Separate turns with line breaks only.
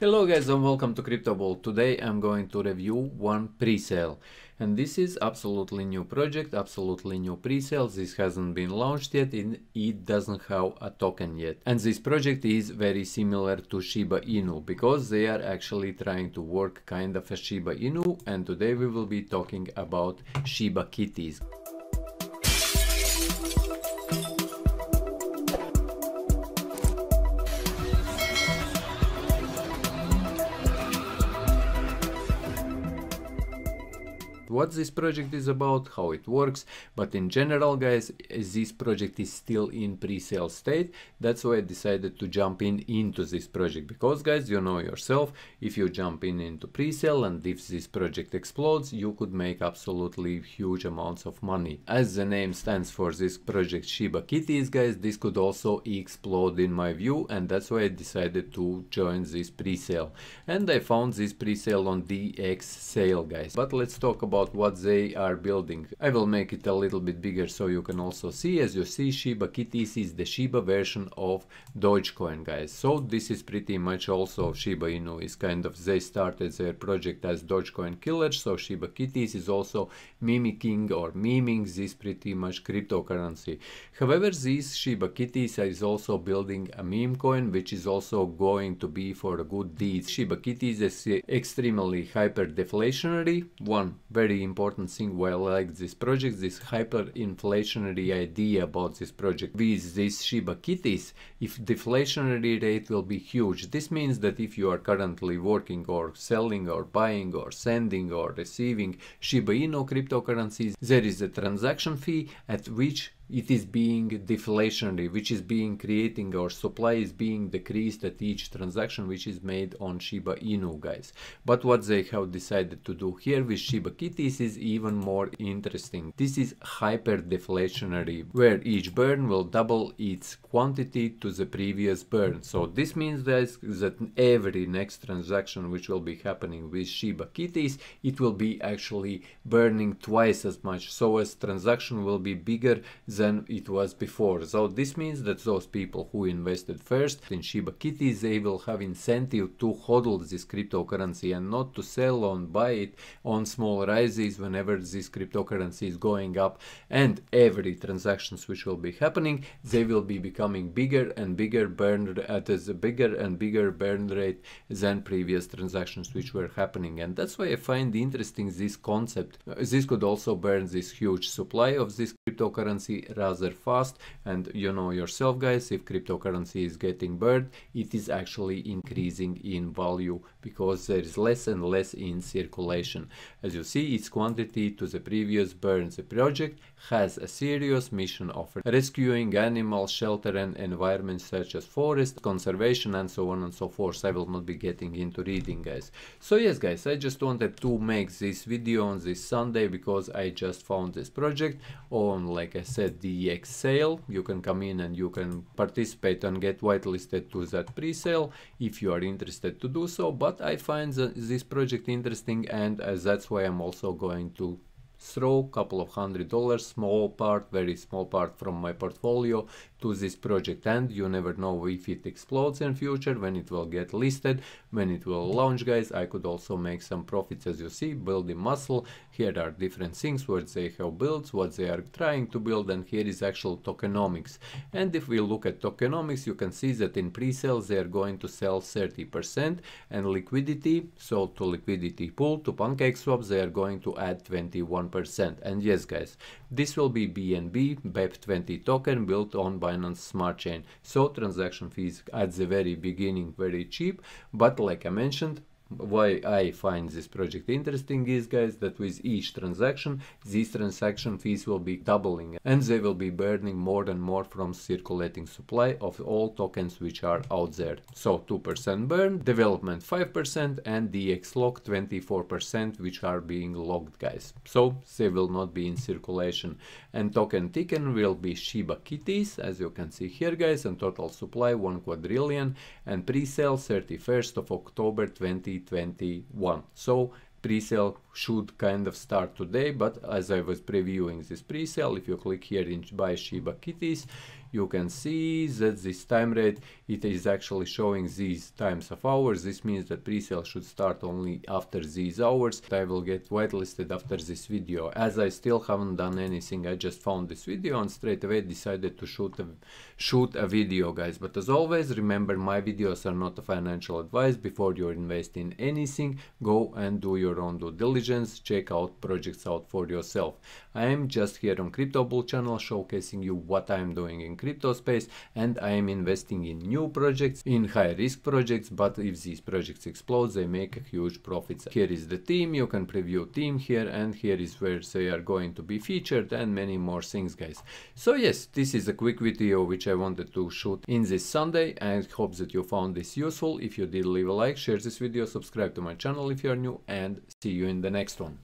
Hello guys and welcome to CryptoBall. Today I'm going to review one pre-sale, and this is absolutely new project, absolutely new pre-sale. This hasn't been launched yet and it doesn't have a token yet. And this project is very similar to Shiba Inu because they are actually trying to work kind of a Shiba Inu, and today we will be talking about Shiba Kitties. What this project is about, how it works, but in general guys, this project is still in pre-sale state. That's why I decided to jump into this project, because guys, you know yourself, if you jump into pre-sale and if this project explodes, you could make absolutely huge amounts of money. As the name stands for this project, Shiba Kitties, guys, this could also explode in my view, and that's why I decided to join this pre-sale. And I found this pre-sale on DX sale, guys. But let's talk about what they are building. I will make it a little bit bigger so you can also see. As you see, Shiba Kitties is the Shiba version of Dogecoin, guys. So this is pretty much also Shiba Inu is kind of, they started their project as Dogecoin killers, so Shiba Kitties is also mimicking or memeing this pretty much cryptocurrency. However, this Shiba Kitties is also building a meme coin, which is also going to be for a good deeds. Shiba Kitties is extremely hyper deflationary. One very important thing why I like this project, this hyperinflationary idea about this project. With this Shiba Kitties, if deflationary rate will be huge, this means that if you are currently working or selling or buying or sending or receiving Shiba Inu cryptocurrencies, there is a transaction fee at which it is being deflationary, which is being creating, or supply is being decreased at each transaction which is made on Shiba Inu, guys. But what they have decided to do here with Shiba Kitties is even more interesting. This is hyper deflationary, where each burn will double its quantity to the previous burn. So this means, guys, that every next transaction which will be happening with Shiba Kitties, it will be actually burning twice as much. So as transaction will be bigger than it was before. So this means that those people who invested first in Shiba Kitties, they will have incentive to hodl this cryptocurrency and not to sell or buy it on small rises whenever this cryptocurrency is going up. And every transactions which will be happening, they will be becoming bigger and bigger burn at a bigger and bigger burn rate than previous transactions which were happening. And that's why I find interesting this concept. This could also burn this huge supply of this cryptocurrency rather fast, and you know yourself, guys, if cryptocurrency is getting burned, it is actually increasing in value because there is less and less in circulation. As you see, its quantity to the previous burn. The project has a serious mission of rescuing animals, shelter and environments such as forest conservation and so on and so forth. I will not be getting into reading, guys. So yes, guys, I just wanted to make this video on this Sunday because I just found this project on, like I said, DX sale. You can come in and you can participate and get whitelisted to that pre-sale if you are interested to do so. But I find this project interesting, and that's why I'm also going to throw a couple of $100, small part, very small part from my portfolio to this project. And you never know if it explodes in future, when it will get listed, when it will launch, guys. I could also make some profits. As you see, building muscle, here are different things what they have built, what they are trying to build, and here is actual tokenomics. And if we look at tokenomics, you can see that in pre-sales they are going to sell 30%, and liquidity, so to liquidity pool, to PancakeSwap, they are going to add 21%. And yes, guys, this will be BNB BEP20 token built on Binance Smart Chain. So transaction fees at the very beginning very cheap, but like I mentioned, why I find this project interesting is, guys, that with each transaction, these transaction fees will be doubling and they will be burning more and more from circulating supply of all tokens which are out there. So 2% burn, development 5%, and DX lock 24% which are being locked, guys. So they will not be in circulation. And token ticket will be Shiba Kitties, as you can see here, guys, and total supply 1 quadrillion, and pre-sale 31st of October 2021. So pre-sale should kind of start today, but as I was previewing this pre-sale, if you click here in buy Shiba kitties, you can see that this time rate, it is actually showing these times of hours. This means that pre-sale should start only after these hours. I will get whitelisted after this video. As I still haven't done anything, I just found this video and straight away decided to shoot a video, guys. But as always, remember, my videos are not a financial advice. Before you invest in anything, go and do your own due diligence, check out projects out for yourself. I am just here on Crypto Bull channel showcasing you what I am doing in crypto space, and I am investing in new projects, in high risk projects, but if these projects explode, they make a huge profits. Here is the team, you can preview team here, and here is where they are going to be featured, and many more things, guys. So yes, this is a quick video which I wanted to shoot in this Sunday, and hope that you found this useful. If you did, leave a like, share this video, subscribe to my channel if you are new, and see you in the next one.